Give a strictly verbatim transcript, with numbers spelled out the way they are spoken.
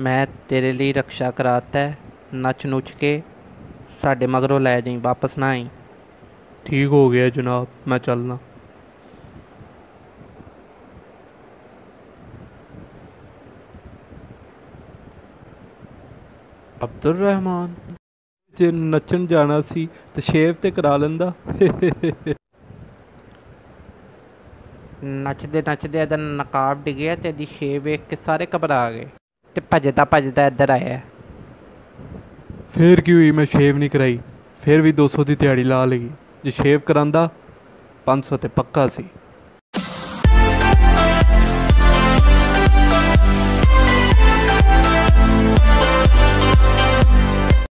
मैं तेरे लिए रक्षा कराता है, नच नुच के साढ़े मगरों लै जाई, वापस ना आई। ठीक हो गया जनाब, मैं चलना। अब्दुल रहमान। जे नच्चन जाना सी ते शेव ते करा लेंदा। नचदे नचदे ਇਹਦਾ नकाब डिगया ਤੇ ਇਹਦੀ ਸ਼ੇਪ ਵੇਖ ਕੇ ਸਾਰੇ ਘਬਰਾ गए ਤੇ ਭੱਜਦਾ ਭੱਜਦਾ ਇੱਧਰ ਆਇਆ। फिर की हुई, मैं शेव नहीं कराई। फिर भी दो सौ की दिहाड़ी ला लगी। जे शेव करांदा पाँच सौ तो पक्का सी।